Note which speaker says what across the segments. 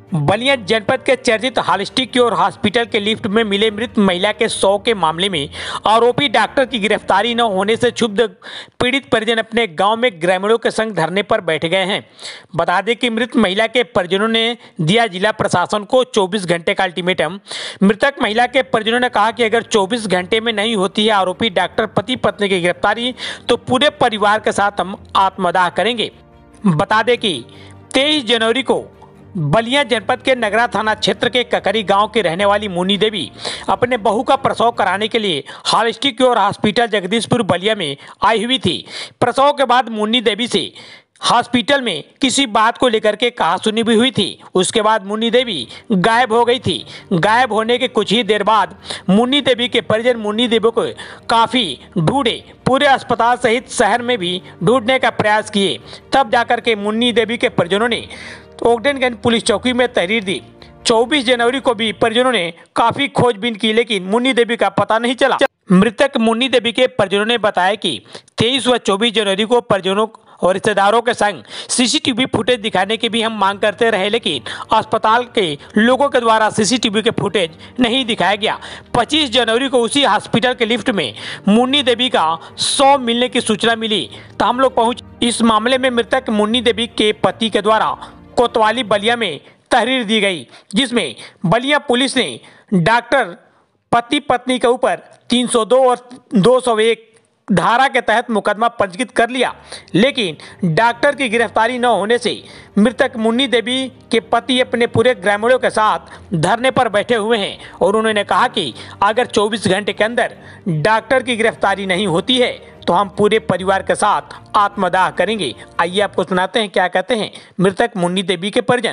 Speaker 1: बलिया जनपद के चर्चित हॉलिस्टिक क्योर हॉस्पिटल के लिफ्ट में मिले मृत महिला के शव के मामले में आरोपी डॉक्टर की गिरफ्तारी न होने से क्षुब्ध पीड़ित परिजन अपने गांव में ग्रामीणों के संग धरने पर बैठ गए हैं। बता दें कि मृत महिला के परिजनों ने दिया जिला प्रशासन को 24 घंटे का अल्टीमेटम। मृतक महिला के परिजनों ने कहा कि अगर 24 घंटे में नहीं होती है आरोपी डॉक्टर पति पत्नी की गिरफ्तारी तो पूरे परिवार के साथ हम आत्मदाह करेंगे। बता दें कि 23 जनवरी को बलिया जनपद के नगरा थाना क्षेत्र के ककरी गांव की रहने वाली मुन्नी देवी अपने बहू का प्रसव कराने के लिए holistic cure hospital Jagdishpur Ballia में आई हुई थी। प्रसव के बाद मुन्नी देवी से हॉस्पिटल में किसी बात को लेकर के कहासुनी भी हुई थी। उसके बाद मुन्नी देवी गायब हो गई थी। गायब होने के कुछ ही देर बाद मुन्नी देवी के परिजन मुन्नी देवी को काफ़ी ढूंढे, पूरे अस्पताल सहित शहर में भी ढूंढने का प्रयास किए। तब जाकर के मुन्नी देवी के परिजनों ने ओगडेनगंज पुलिस चौकी में तहरीर दी। 24 जनवरी को भी परिजनों ने काफ़ी खोजबीन की लेकिन मुन्नी देवी का पता नहीं चला। मृतक मुन्नी देवी के परिजनों ने बताया कि 23 व 24 जनवरी को परिजनों और रिश्तेदारों के संग सीसीटीवी फुटेज दिखाने की भी हम मांग करते रहे लेकिन अस्पताल के लोगों के द्वारा सीसीटीवी के फुटेज नहीं दिखाया गया। 25 जनवरी को उसी हॉस्पिटल के लिफ्ट में मुन्नी देवी का शव मिलने की सूचना मिली तो हम लोग पहुंच। इस मामले में मृतक मुन्नी देवी के पति के द्वारा कोतवाली बलिया में तहरीर दी गई, जिसमें बलिया पुलिस ने डॉक्टर पति पत्नी के ऊपर 302 और 201 धारा के तहत मुकदमा पंजीकृत कर लिया। लेकिन डॉक्टर की गिरफ्तारी न होने से मृतक मुन्नी देवी के पति अपने पूरे ग्रामीणों के साथ धरने पर बैठे हुए हैं और उन्होंने कहा कि अगर 24 घंटे के अंदर डॉक्टर की गिरफ्तारी नहीं होती है तो हम पूरे परिवार के साथ आत्मदाह करेंगे। आइए आपको सुनाते हैं क्या कहते हैं मृतक मुन्नी देवी के परिजन।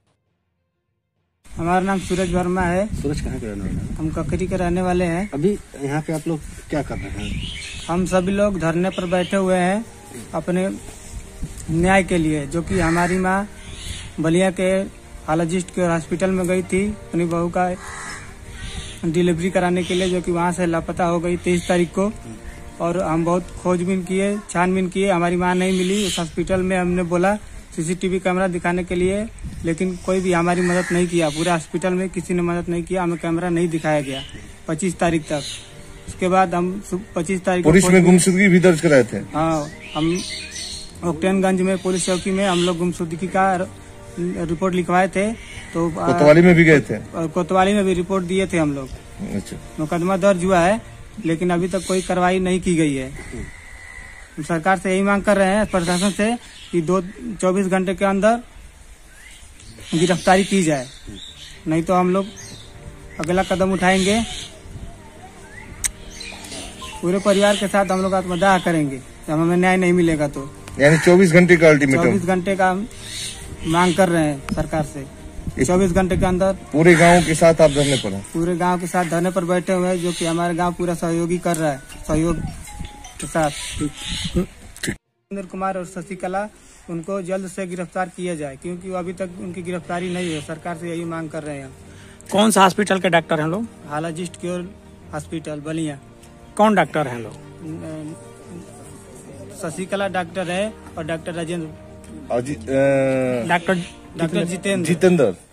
Speaker 2: हमारा नाम सूरज वर्मा है।
Speaker 3: सूरज कहाँ के रहने वाले हैं?
Speaker 2: हम ककरी के रहने वाले हैं।
Speaker 3: अभी यहाँ पे आप लोग क्या कर रहे हैं?
Speaker 2: हम सभी लोग धरने पर बैठे हुए हैं अपने न्याय के लिए, जो कि हमारी माँ बलिया के हॉलिस्टिक क्योर हॉस्पिटल में गई थी अपनी बहू का डिलीवरी कराने के लिए, जो कि वहाँ से लापता हो गई 23 तारीख को। और हम बहुत खोजबीन किए, छानबीन किए, हमारी माँ नहीं मिली। उस हॉस्पिटल में हमने बोला सीसीटीवी कैमरा दिखाने के लिए, लेकिन कोई भी हमारी मदद नहीं किया। पूरे हॉस्पिटल में किसी ने मदद नहीं किया, हमें कैमरा नहीं दिखाया गया 25 तारीख तक। उसके बाद हम 25 तारीख
Speaker 3: पुलिस में गुमशुदगी भी दर्ज कराए थे।
Speaker 2: हाँ, हम ओगडेनगंज में पुलिस चौकी में हम लोग गुमशुदगी का रिपोर्ट लिखवाए थे। तो
Speaker 3: कोतवाली में भी गए थे,
Speaker 2: कोतवाली में भी रिपोर्ट दिए थे हम लोग।
Speaker 3: अच्छा,
Speaker 2: मुकदमा दर्ज हुआ है लेकिन अभी तक कोई कार्रवाई नहीं की गई है। हम सरकार से यही मांग कर रहे हैं, प्रशासन से, कि 24 घंटे के अंदर गिरफ्तारी की जाए, नहीं तो हम लोग अगला कदम उठाएंगे। पूरे परिवार के साथ हम लोग आत्मदाह करेंगे जब हमें न्याय नहीं मिलेगा तो।
Speaker 3: यानी 24 घंटे का अल्टीमेटम,
Speaker 2: 24 घंटे का मांग कर रहे हैं सरकार से। 24 घंटे के अंदर
Speaker 3: पूरे गांव के साथ आप धरने पर हैं?
Speaker 2: पूरे गांव के साथ धरने पर बैठे हुए हैं, जो कि हमारे गांव पूरा सहयोगी कर रहा है, सहयोग के साथ। सुरेंद्र कुमार और शशिकला, उनको जल्द से गिरफ्तार किया जाए क्योंकि वो अभी तक उनकी गिरफ्तारी नहीं है। सरकार से यही मांग कर रहे हैं।
Speaker 1: कौन सा हॉस्पिटल के डॉक्टर हैं लोग?
Speaker 2: Holistic cure hospital Ballia.
Speaker 1: कौन डॉक्टर हैं लोग?
Speaker 2: शशिकला डॉक्टर है और डॉक्टर राजेंद्र,
Speaker 1: डॉक्टर
Speaker 2: जितेंद्र।